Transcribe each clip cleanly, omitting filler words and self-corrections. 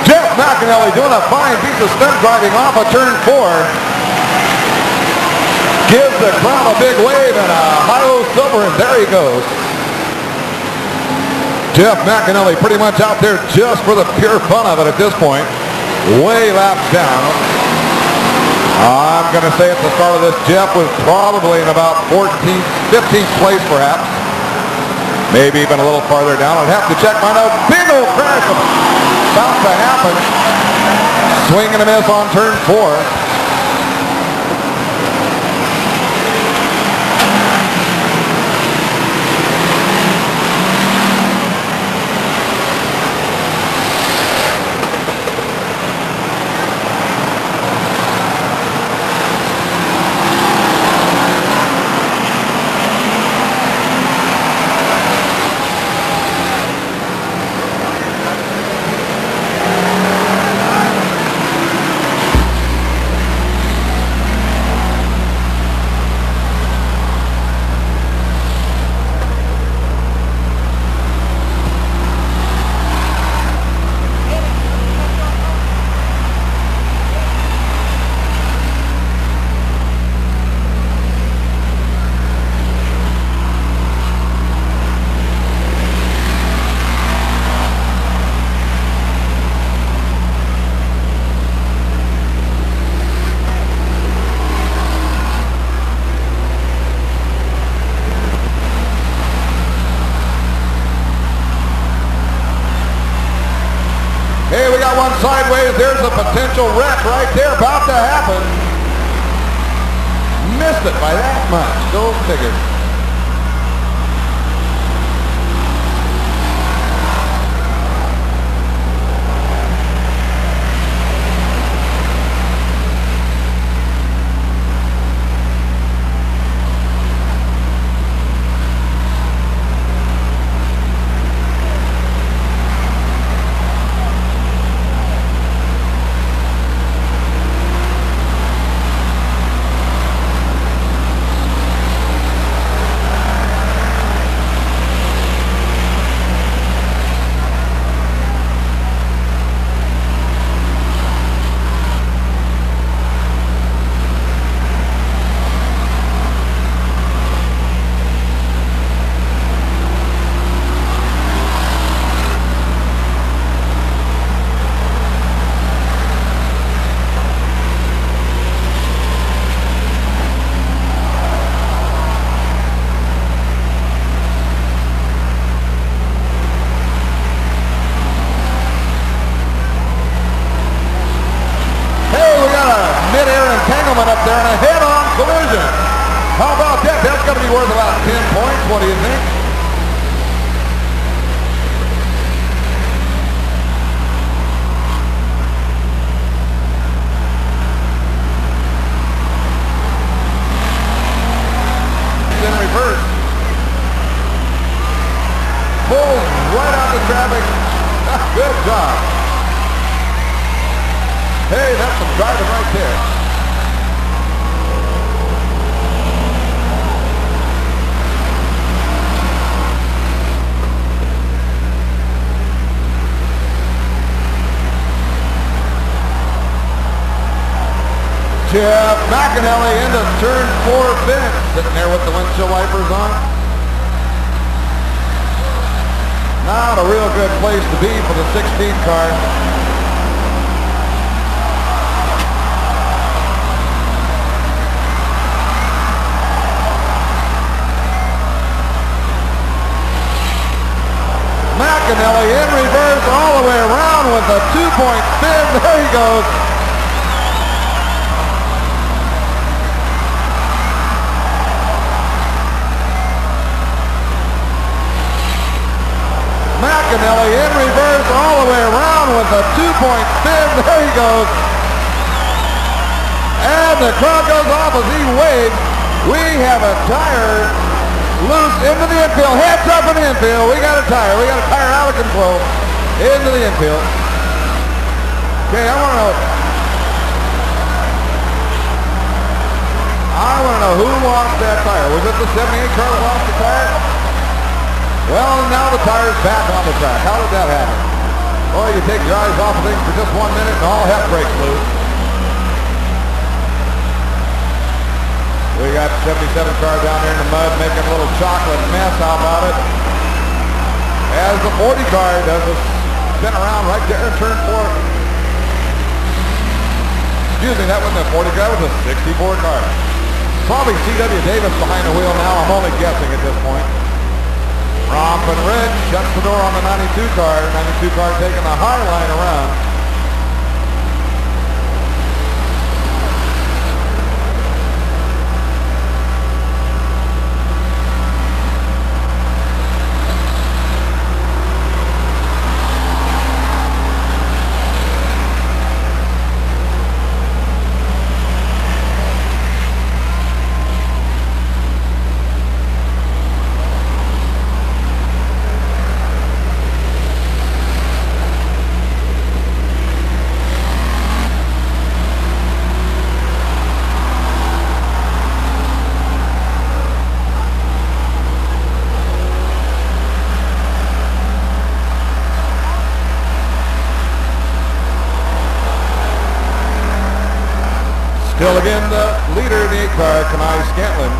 Jeff McAnally doing a fine piece of stunt driving off of turn 4. Gives the crowd a big wave and a high-low silver, and there he goes. Jeff McAnally pretty much out there just for the pure fun of it at this point. Way laps down. I'm going to say at the start of this, Jeff was probably in about 14th, 15th place perhaps. Maybe even a little farther down. I'd have to check my notes. Big old crash about to happen. Swing and a miss on turn 4. One sideways, there's a potential wreck right there about to happen. Missed it by that much. Go figure. Up there and a head-on collision. How about that? That's going to be worth about 10 points. What do you think? In reverse. Pulls right out the traffic. Good job. Hey, that's some driving right there. Jeff McAnally into turn 4 finish. Sitting there with the windshield wipers on. Not a real good place to be for the 16 car. McAnally in reverse all the way around with a 2-point spin. There he goes. McAnally in reverse all the way around with a 2-point spin. There he goes. And the crowd goes off as he waves. We have a tire loose into the infield. Heads up in the infield. We got a tire. We got a tire out of control into the infield. Okay, I want to know who lost that tire. Was it the 78 car that lost the tire? Well, now the tire's back on the track. How did that happen? Well, you take your eyes off of things for just 1 minute and all heck breaks loose. We got 77 car down there in the mud making a little chocolate mess. How about it? As the 40 car does a spin around right there in turn 4. Excuse me, that wasn't a 40 car, that was a 64 car. Probably C.W. Davis behind the wheel now. I'm only guessing at this point. Rompin' Rich shuts the door on the 92 car. 92 car taking the high line around. Still again the leader in the 8 car, Kenai Scantlin.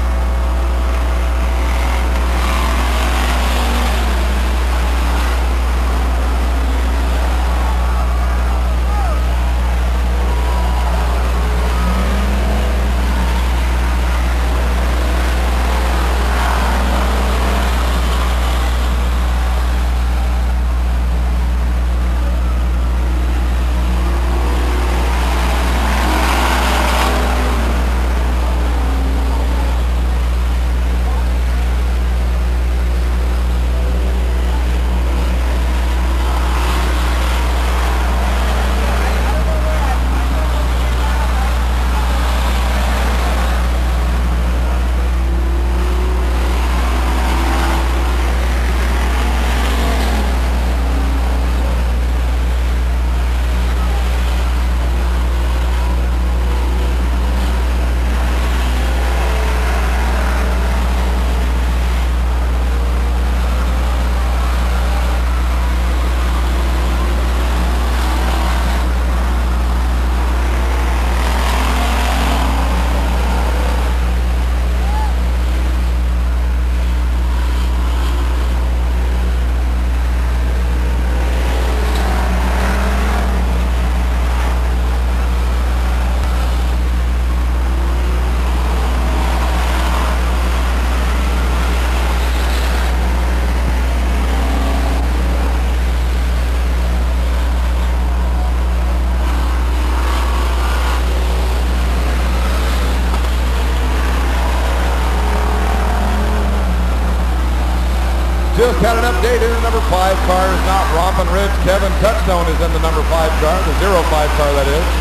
Just had an update in the number 5 car is not Rompin' Ridge. Kevin Touchstone is in the number 5 car, the 05 car that is.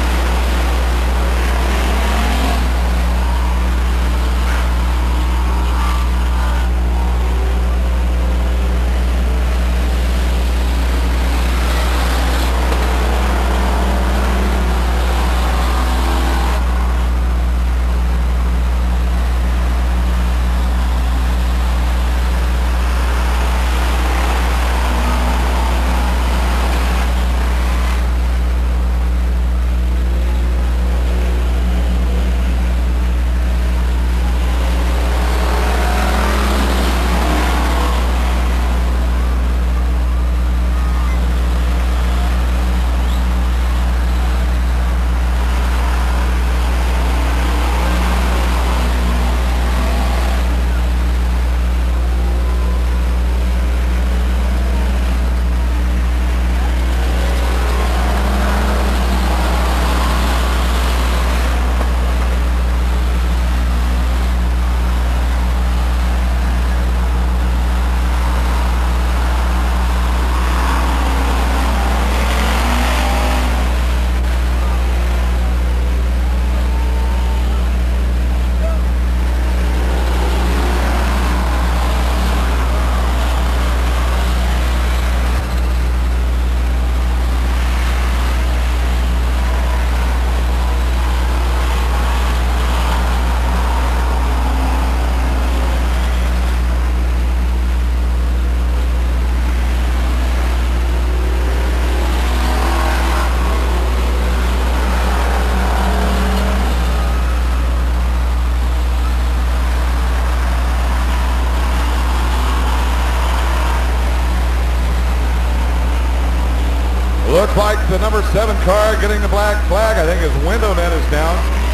Looks like the number 7 car getting the black flag. I think his window net is down.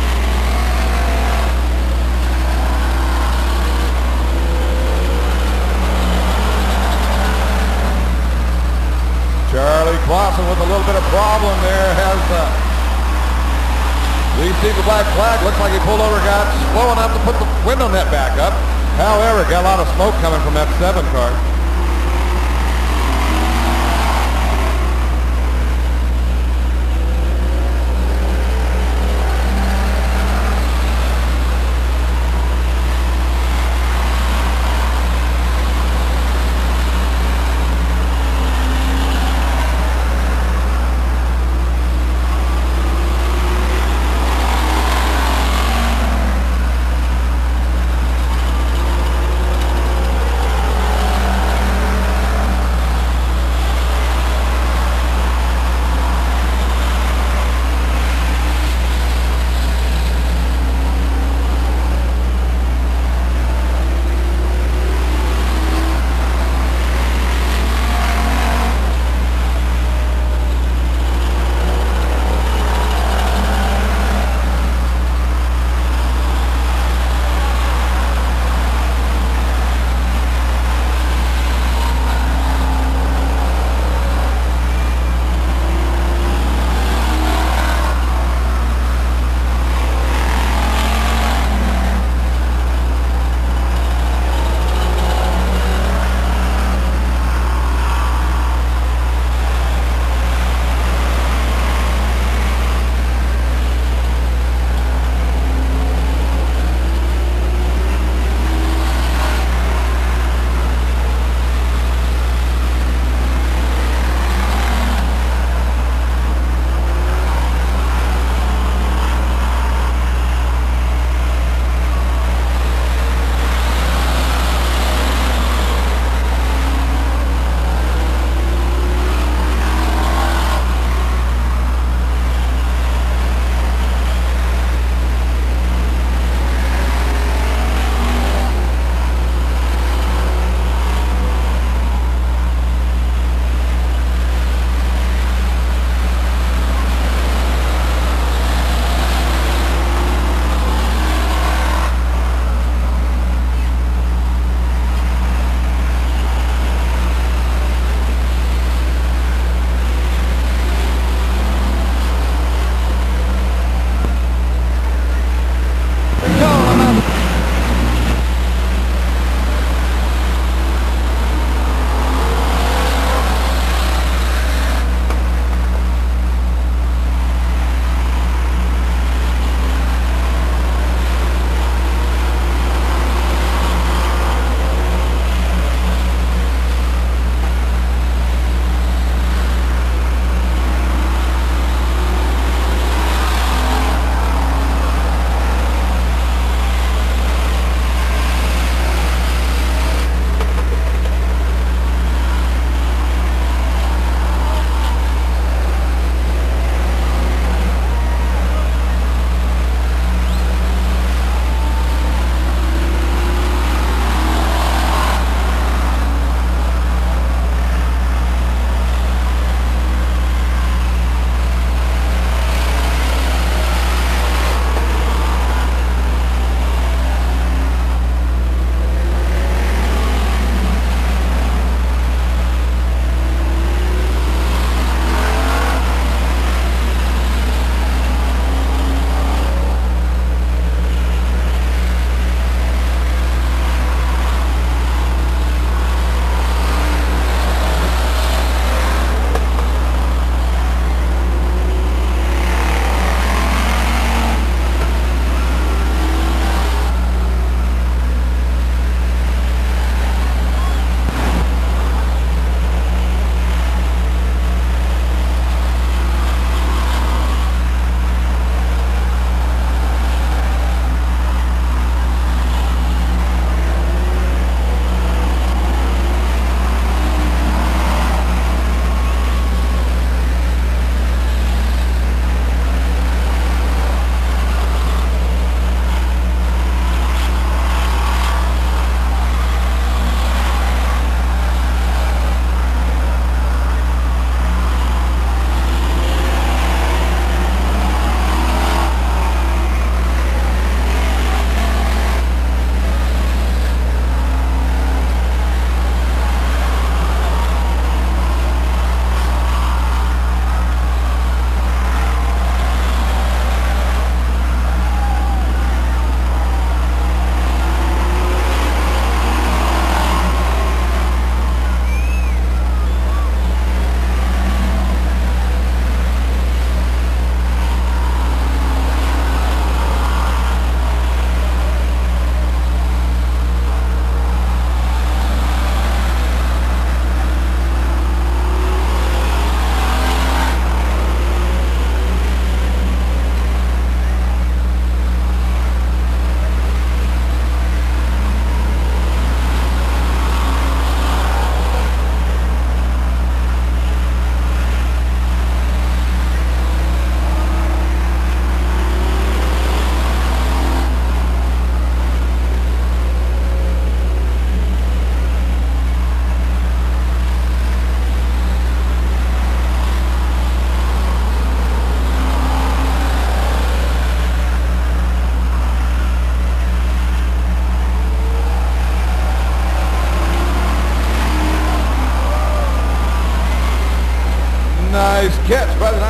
Charlie Clausen with a little bit of problem there. We see the black flag. Looks like he pulled over, got slow enough to put the window net back up. However, got a lot of smoke coming from that 7 car.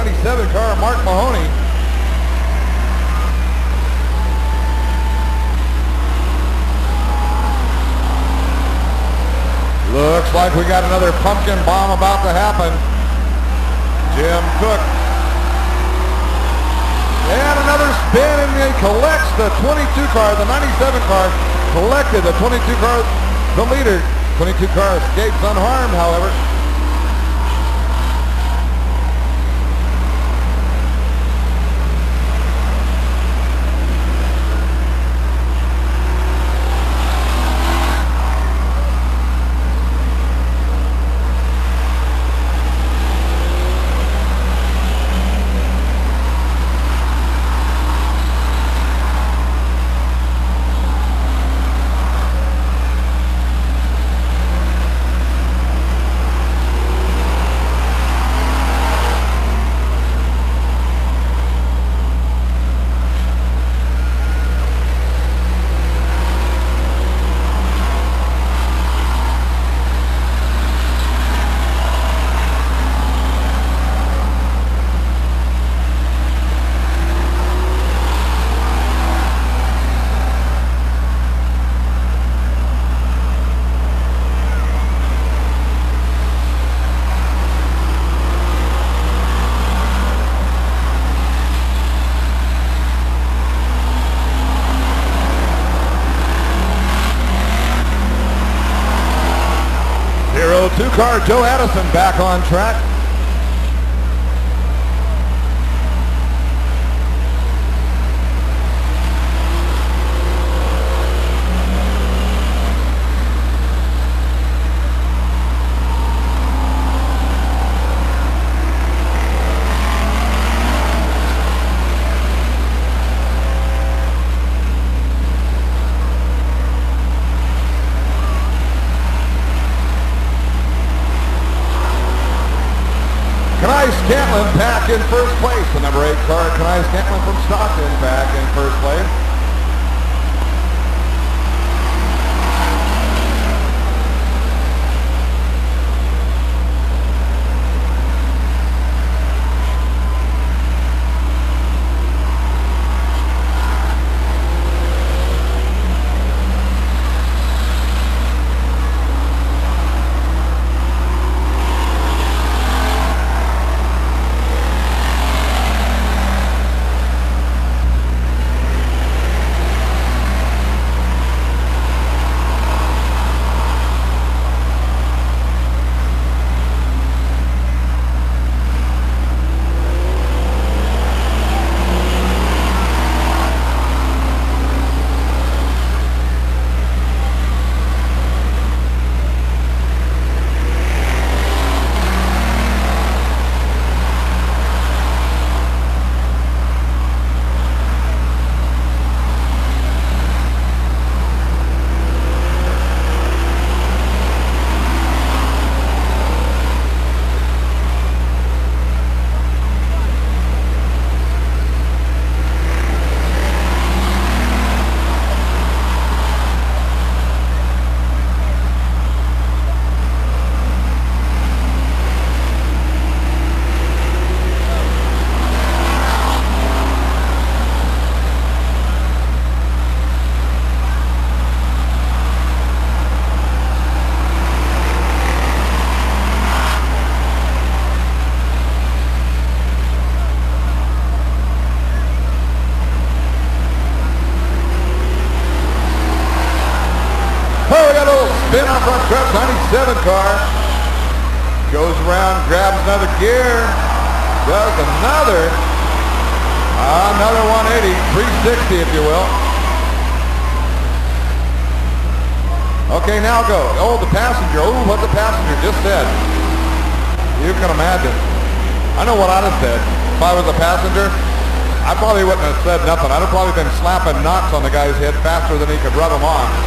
97 car, Mark Mahoney. Looks like we got another pumpkin bomb about to happen. Jim Cook. And another spin, and he collects the 22 car, the 97 car collected the 22 car, the leader. 22 car escapes unharmed, however. Two-car Joe Addison back on track. Cantlin back in first place. The number 8 car, Kanai Cantlin from Stockton, back in first place. Spin on front stretch, 97 car. Goes around, grabs another gear. Does another 180, 360 if you will. Okay, now go. Oh, the passenger. Oh, what the passenger just said. You can imagine. I know what I'd have said. If I was a passenger, I probably wouldn't have said nothing. I'd have probably been slapping knots on the guy's head faster than he could rub them on.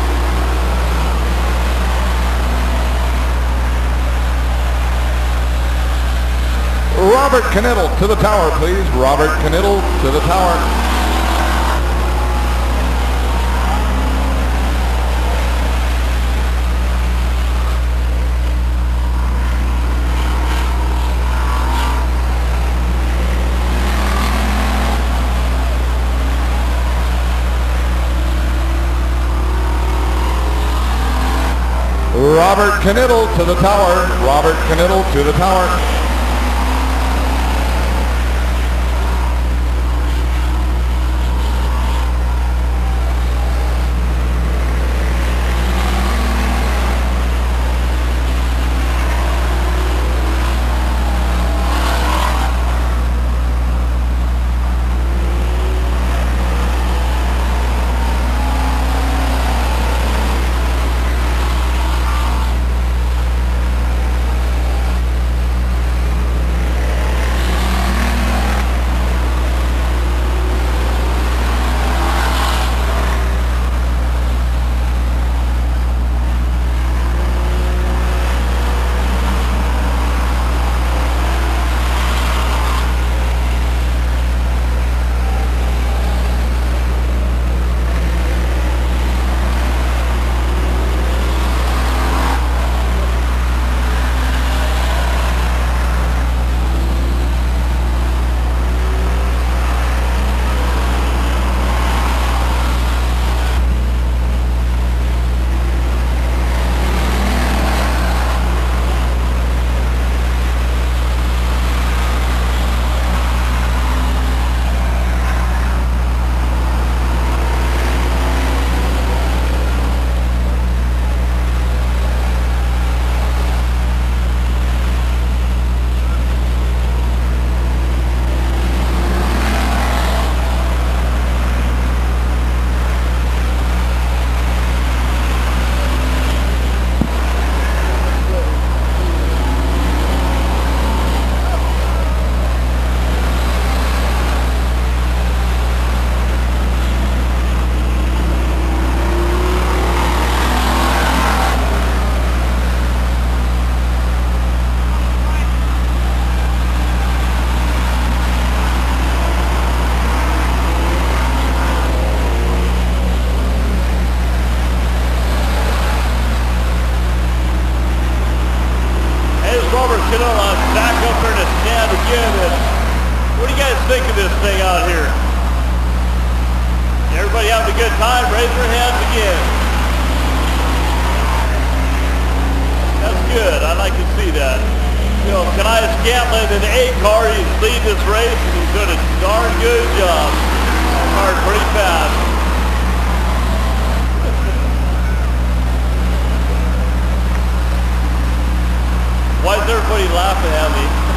Robert Knittel to the tower, please. Robert Knittel to the tower. Robert Knittel to the tower. Robert Knittel to the tower. Back up there in the stand again. What do you guys think of this thing out here? Everybody having a good time? Raise their hands again. That's good. I like to see that. You know, Kanai Scantlin in the 8 car, he's leading this race, and he's doing a darn good job. Hard pretty fast. Why is everybody laughing at me?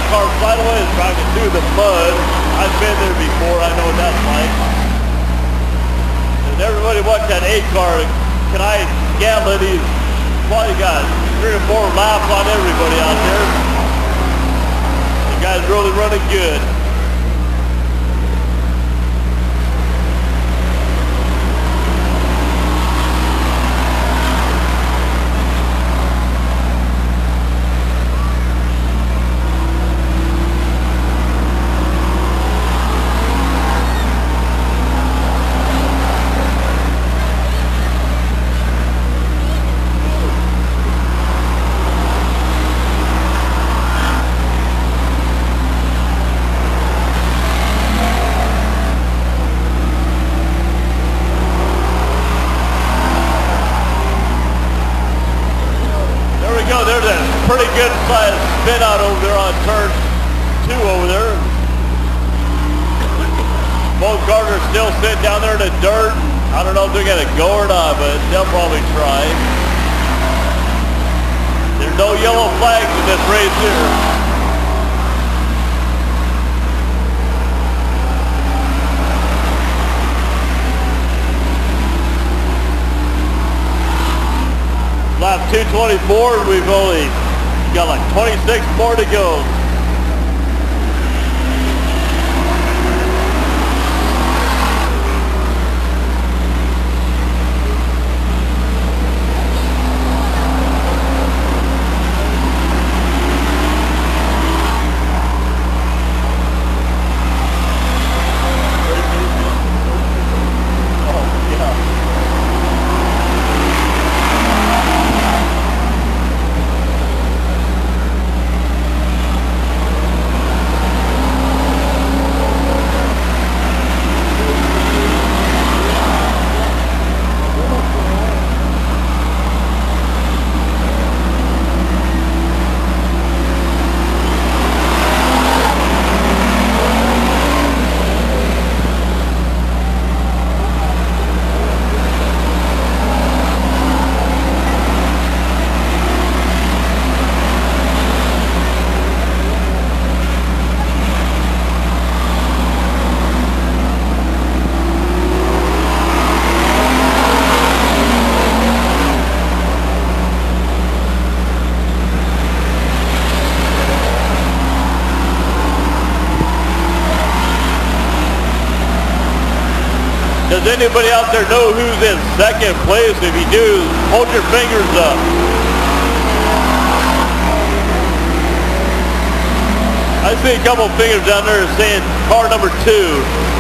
car sideways driving through the mud. I've been there before. I know what that's like. And everybody watch that 8 car. Kanai Scanlon, he's probably got 3 or 4 laps on everybody out there. The guy's really running good. There's a pretty good sized spin out over there on turn 2 over there. Both cars are still sitting down there in the dirt. I don't know if they're going to go or not, but they'll probably try. There's no yellow flags in this race here. Lap 224, we've only got like 26 more to go. Does anybody out there know who's in second place? If you do, hold your fingers up. I see a couple fingers down there saying car number 2.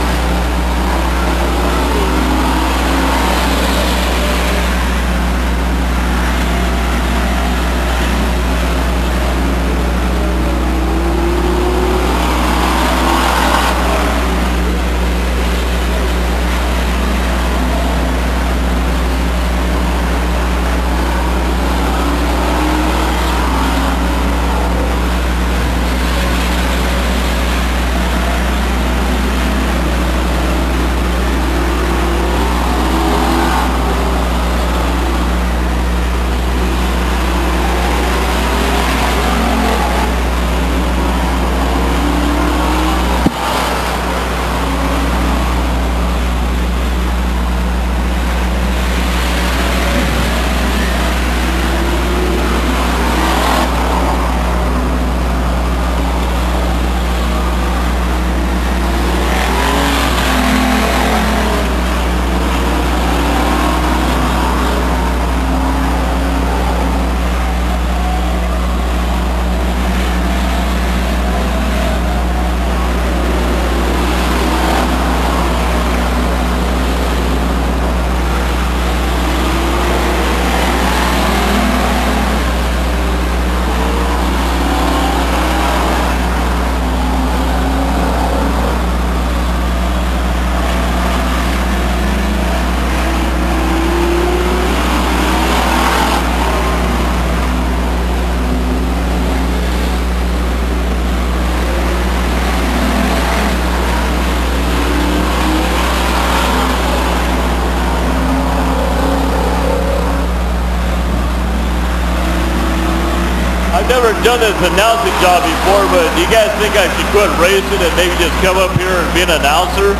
done this announcing job before, but do you guys think I should quit racing and maybe just come up here and be an announcer?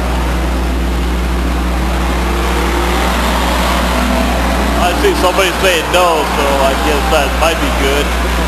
I see somebody saying no, so I guess that might be good.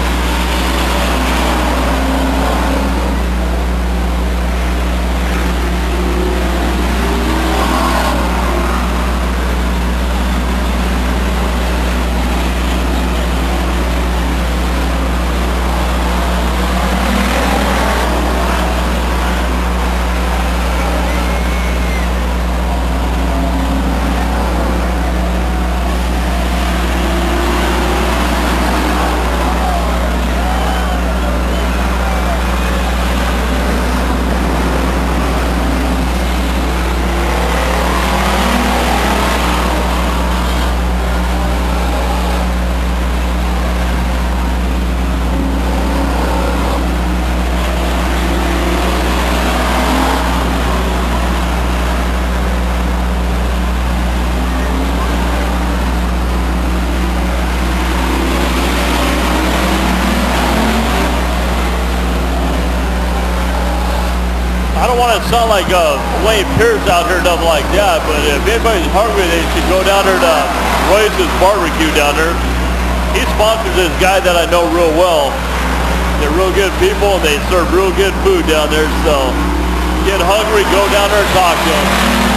I don't want to sound like Wayne Pierce out here, nothing like that, but if anybody's hungry, they should go down there to Royce's Barbecue down there. He sponsors this guy that I know real well. They're real good people, and they serve real good food down there, so get hungry, go down there and talk to them.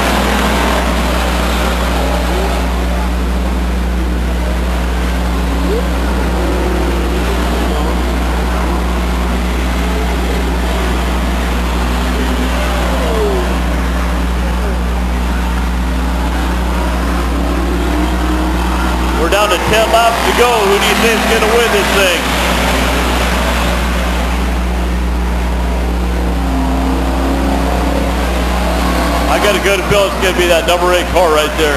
We're down to 10 laps to go. Who do you think is going to win this thing? I got a good feeling it's going to be that number 8 car right there.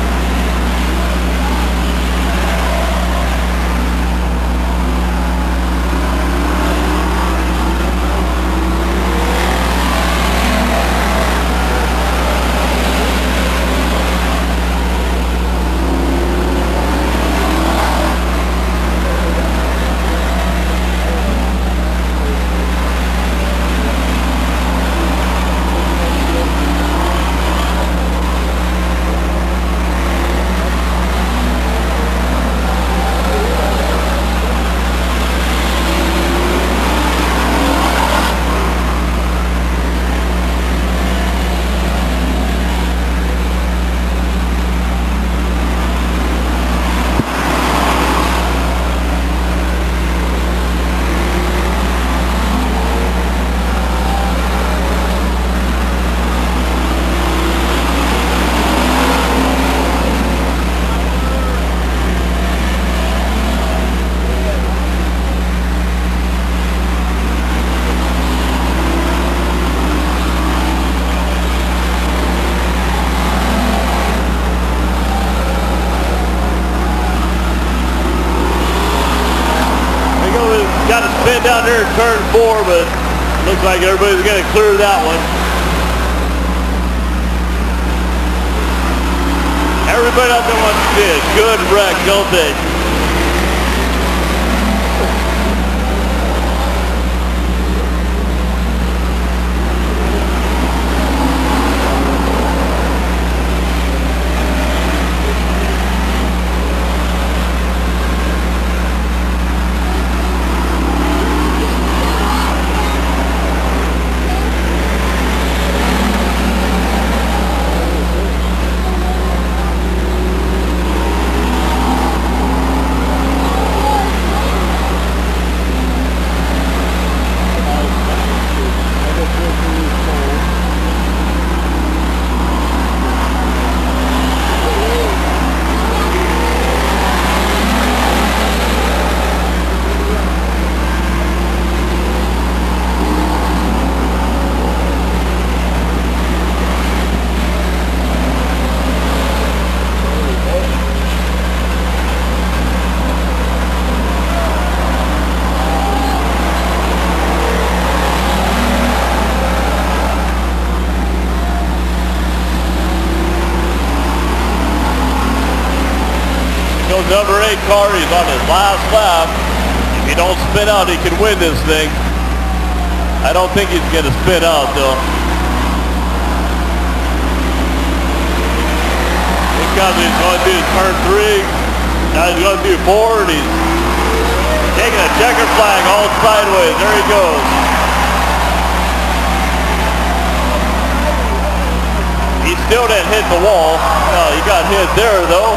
Got to spin down there in turn 4, but looks like everybody's going to clear that one. Everybody out there wants to see a good wreck, don't they? Number 8 car, he's on his last lap. If he don't spin out, he can win this thing. I don't think he's going to spin out, though. He's going to do turn 3. Now he's going to do 4, and he's taking a checker flag all sideways. There he goes. He still didn't hit the wall. No, he got hit there, though.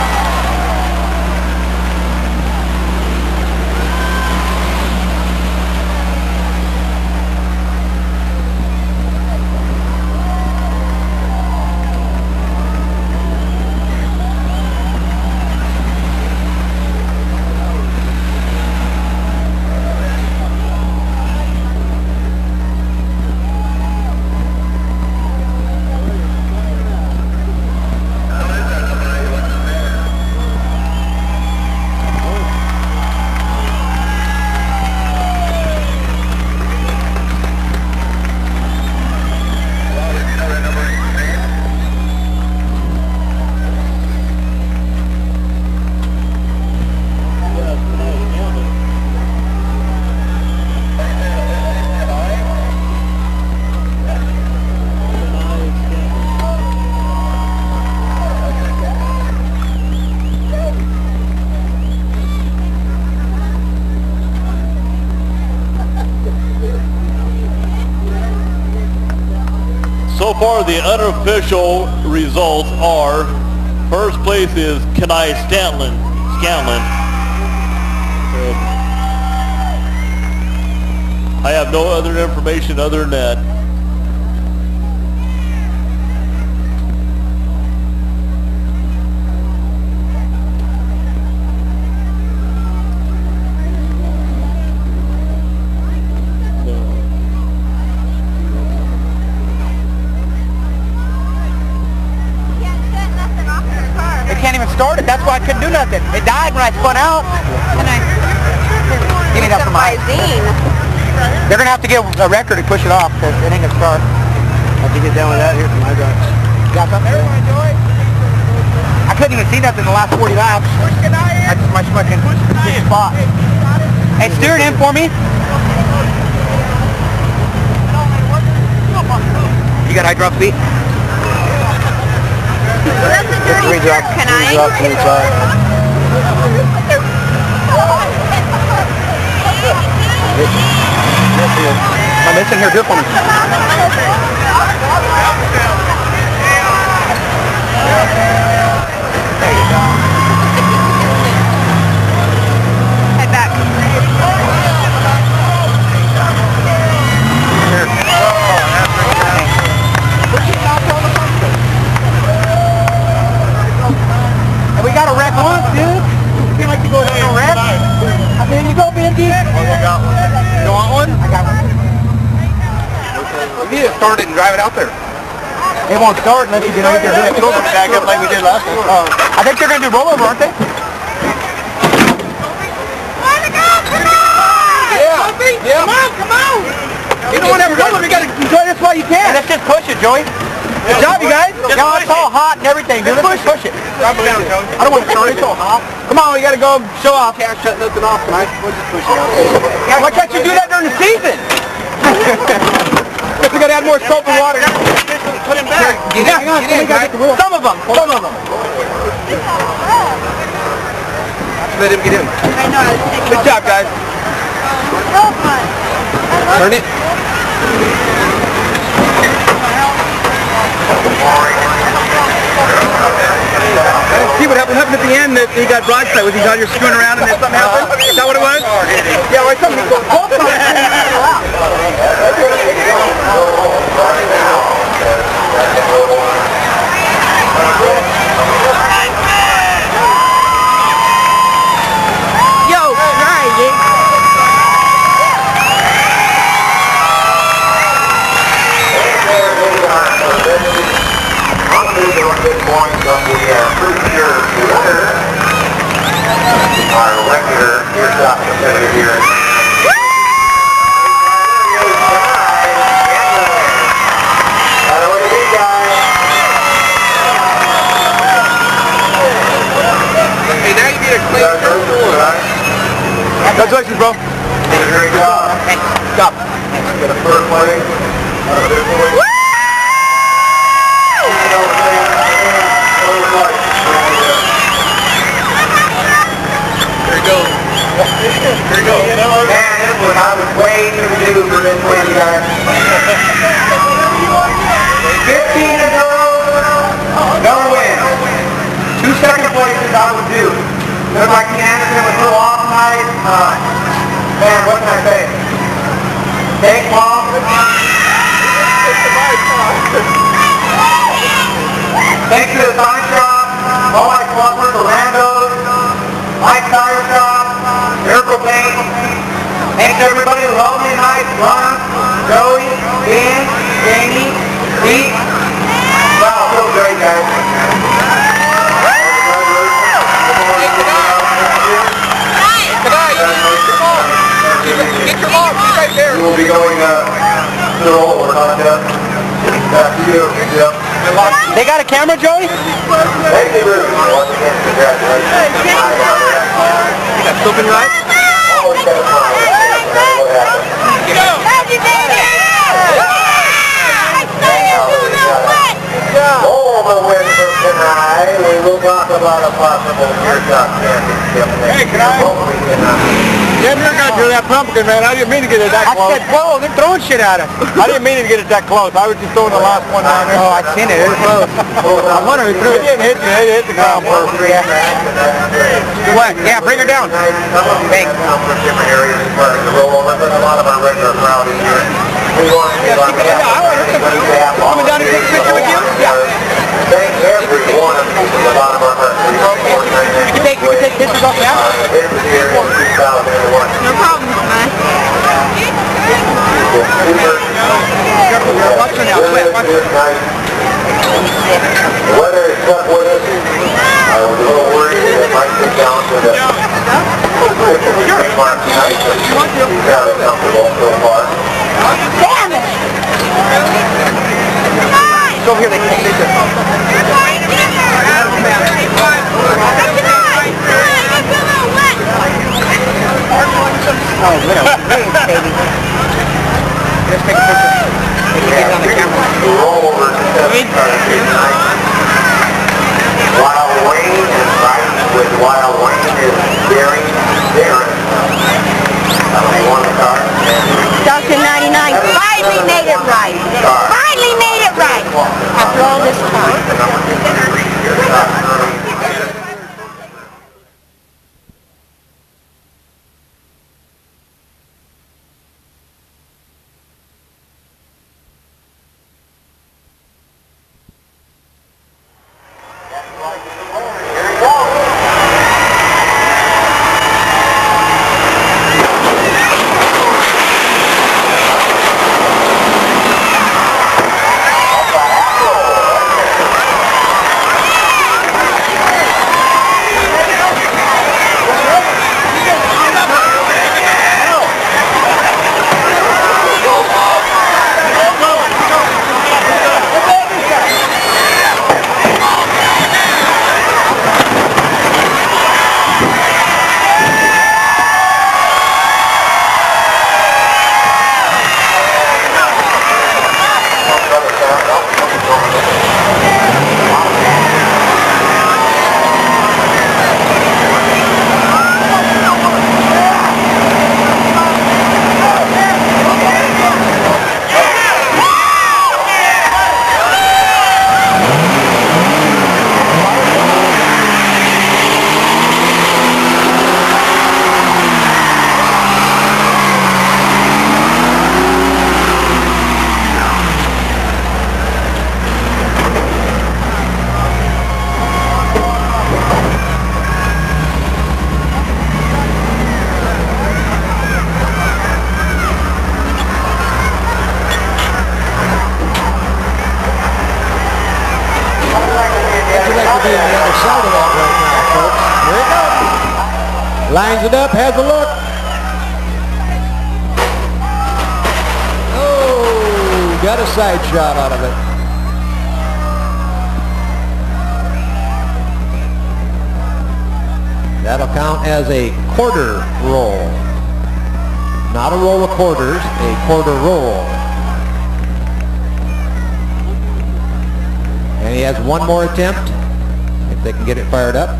So far, the unofficial results are: first place is Kenai Scanlon. I have no other information other than that. Started. That's why I couldn't do nothing. It died when I spun out. And give me that for mine. They're gonna have to get a record to push it off because it ain't gonna start. I have to get down with that here for my guys. Got something there? I couldn't even see nothing in the last 40 laps. I just my fucking spot. Hey, steer it in for me. You got hydraulic feet? Well, that's a dirty shirt, can I? I'm missing here, do it for me. There you go. Head back. We got a wreck once, dude. You feel like you go down a wreck? There you go, Benji. I got one. You want one? I got one. We need to start it and drive it out there. It won't start unless you get out there and do it back up like we did last time. I think they're going to do rollover, aren't they? Yeah. Come on, come on. You don't want to ever go, you got to enjoy this while you can. Let's just push it, Joey. Good job, you guys. Y'all, it's all hot and everything, dude. Let's push it. I don't want to start it so hot. Come on, we got to go show off. Can't shut nothing off tonight. We'll just push it out. Why can't you do that during the season? We got to add more soap and water. Put him back. Get in, guys. Some of them. Let him get in. I know. Good job, guys. So fun. Turn it. See what happened at the end that he got broadside? Was he out here screwing around and then something happened? Is that what it was? Yeah, well, something goes both Yo, right, our elector here, Stockton, here. Look at these guys. Hey, now you need a clean first one. Congratulations, bro. third place. Here you go. Here you go. Man, this one I was way too new for this one, you guys. 15 to go, no win. 2 second places I would do. Looks like Anderson was a little off tonight. Man, what can I say? Take Paul. Thanks to the sign shop, all my sponsors, Orlando's, Mike's Tire Shop, Miracle Paint. Thanks to everybody who helped me tonight. Ron, Joey, Dan, Jamie, Pete. Wow, feels great, guys. Get your mom, she's right there. We will be going to the roller contest. Back to you. Yep. They got a camera, Joey? Thank you, Bruce. Once again, congratulations. You got something right? Always got a smile. What happened? Happy baby! All the win from tonight. We will talk about a possible year-top championship. Hey, can I? Hopefully Jim, you're going to that pumpkin, man. I didn't mean to get it that close. I said, whoa, they're throwing shit at us. I didn't mean to get it that close. I was just throwing the last one down there. Oh, I seen it. It was close. I wonder who threw it. It didn't hit you. It hit the ground first. Yeah. What? Yeah, bring her down. Thanks. Different areas as part of the rollover, but a lot of our regular crowd is here. We want to get on the Coming down to take a picture with you? Yeah. Thank every one of you from the bottom of our heart. You can take pictures off now? This is here in 2001. No problem, man. Watch her now. Watch her. The weather is tough with us. I was a little worried that it might get down to the 50 mark tonight, but we've got it comfortable so far. Damn it! Go over here, they can't take it. Oh, little baby. Let's take a picture. Get on the camera. The rollover started here tonight. Wild Wayne is right with Wild Wayne is Darren. Won the car. Stockton 99 finally made it right. Finally made it right. After all this time. Lines it up, has a look. Oh, got a side shot out of it. That'll count as a quarter roll. Not a roll of quarters, a quarter roll. has one more attempt, if they can get it fired up.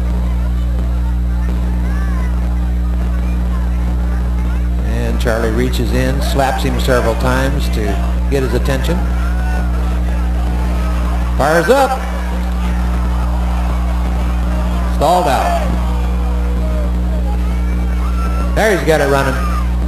And Charlie reaches in, slaps him several times to get his attention. Fires up. Stalled out. There, he's got it running.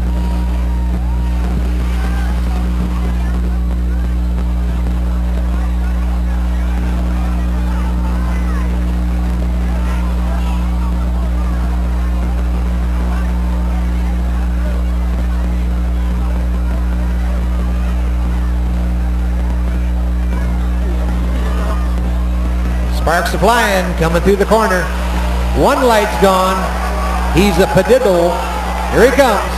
Sparks are flying, coming through the corner. One light's gone. He's a padiddle. Here he comes.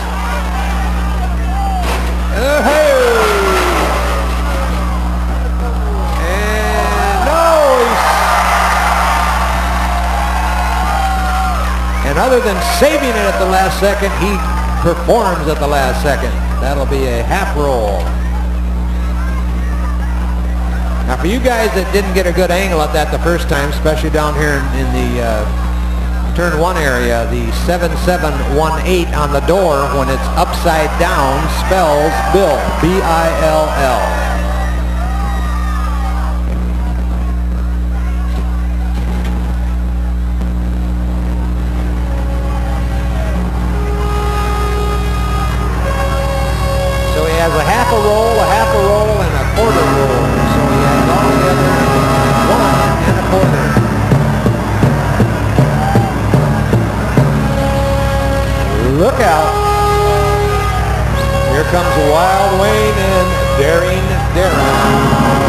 Hey! And no! And other than saving it at the last second, he performs at the last second. That'll be a half roll. Now for you guys that didn't get a good angle at that the first time, especially down here in the turn 1 area, the 7718 on the door, when it's upside down, spells Bill, B-I-L-L. So he has a half a roll, and a quarter roll. So he has altogether 1 1/4. Look out. Here comes Wild Wayne and Daring Darren.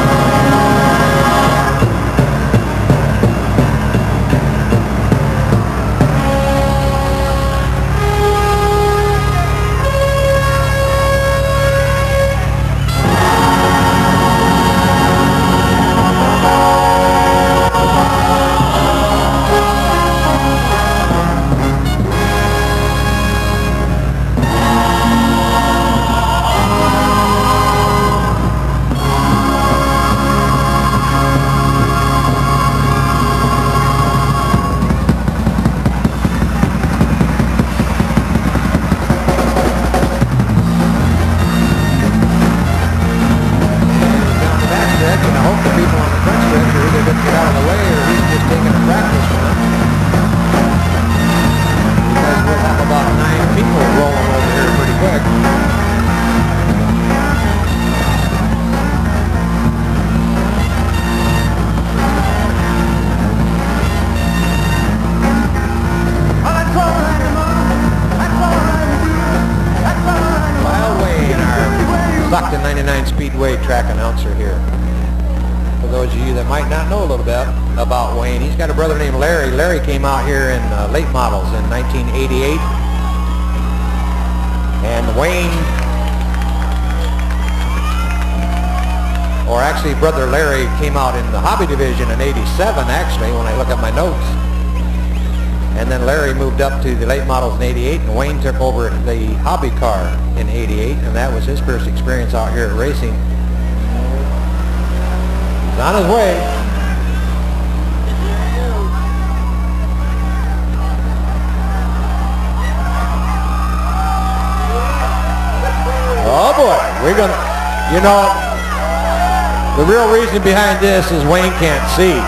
Stockton 99 Speedway track announcer here. For those of you that might not know a little bit about Wayne, he's got a brother named Larry. Larry came out here in late models in 1988. And Wayne, or actually brother Larry, came out in the hobby division in 87 actually, when I look at my notes. And then Larry moved up to the late models in 88, and Wayne took over the hobby car in 88, and that was his first experience out here at racing. He's on his way. Oh boy, we're gonna, you know, the real reason behind this is Wayne can't see.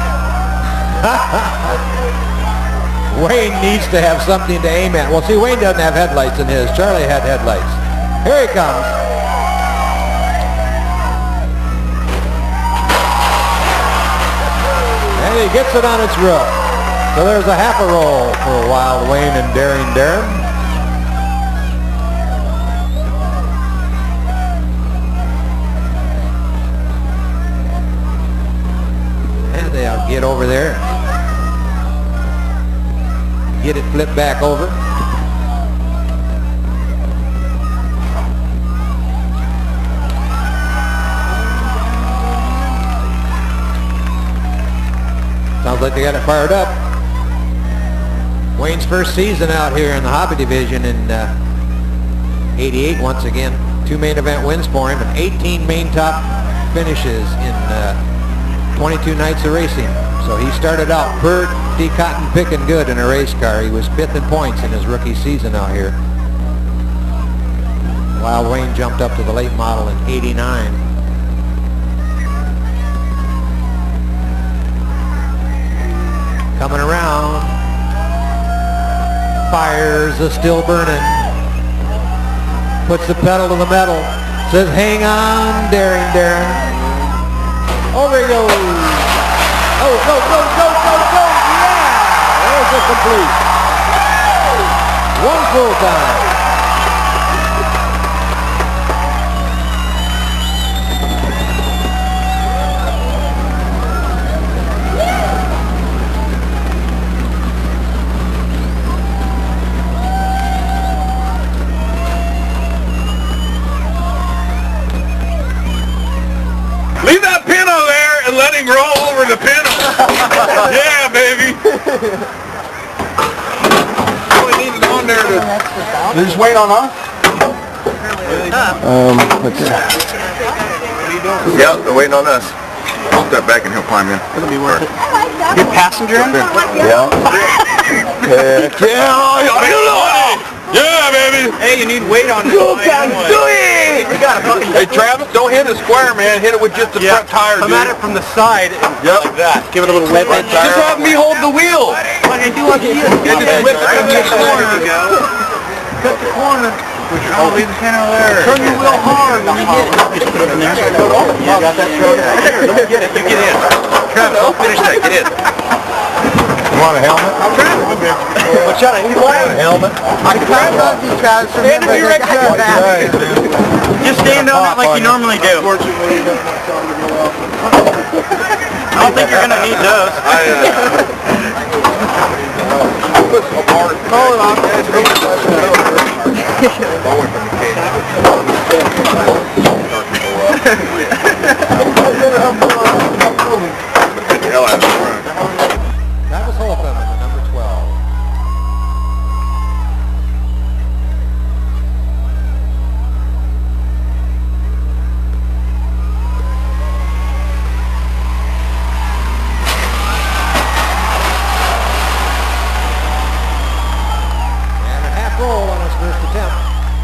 Wayne needs to have something to aim at. Well, see, Wayne doesn't have headlights in his. Charlie had headlights. Here he comes. And he gets it on its roof. So there's a half a roll for Wild Wayne and Daring Darren. And they'll get over there. Get it flipped back over. Sounds like they got it fired up. Wayne's first season out here in the hobby division in 88 once again. 2 main event wins for him and 18 main top finishes in 22 nights of racing. So he started out pretty cotton picking good in a race car. He was 5th in points in his rookie season out here. While Wayne jumped up to the late model in '89. Coming around. Fires are still burning. Puts the pedal to the metal. Says, hang on, Darren. Over he goes. Oh, go. Yeah! There's a complete. One full time. Leave that pin on there and let him roll over the pin. Yeah, baby. All we need is on there to... They're just waiting on us? Let's see. Yep, they're waiting on us. I'll step back and he'll climb in. It'll be worth it. Good passenger in? Yeah. Yeah, baby. Hey, you need weight on this. Do it! Hey, Travis, don't hit it square, man. Hit it with just the front tire, Come at it from the side and like that. give it a little whip. Just have me hold the wheel. What I do on the just whip it from the corner. Cut the corner. Oh, leave the pin over there. Turn your wheel hard when you hit it. Just put it in there. You got that thrown right here. Let me get it. You get in. Travis, don't finish that. Get in. You want a helmet? What shot? You want a helmet? I tried not to, Travis. Stand to your right back. Just stand on it like you normally do. I don't think you're going to need those. Call it off. That was Holcomb in the number 12. And a half roll on his first attempt.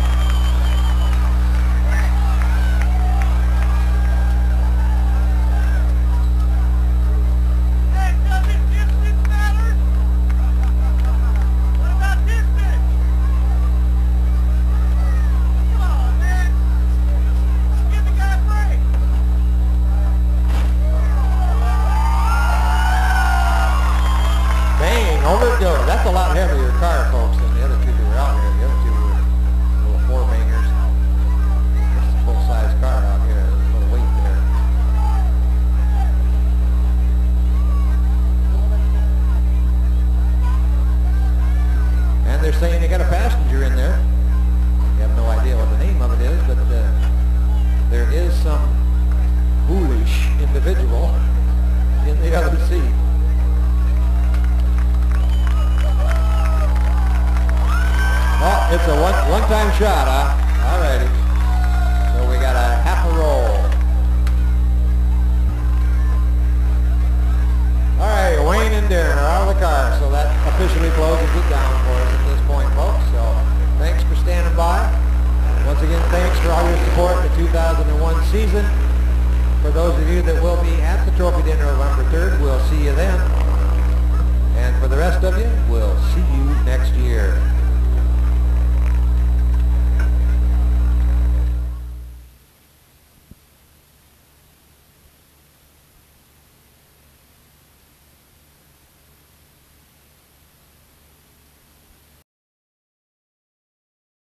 Over it goes. That's a lot heavier car, folks, than the other two that were out here. The other two were little four-bangers. This is a full-size car out here. There's a little weight there. And they're saying they got a passenger in there. You have no idea what the name of it is, but there is some foolish individual in the other seat. Well, it's a one-time shot, huh? All righty. So we got a half a roll. All right, Wayne and Darren are out of the car, so that officially closes it down for us at this point, folks. So thanks for standing by. Once again, thanks for all your support in the 2001 season. For those of you that will be at the Trophy Dinner November 3rd, we'll see you then. And for the rest of you, we'll see you next year.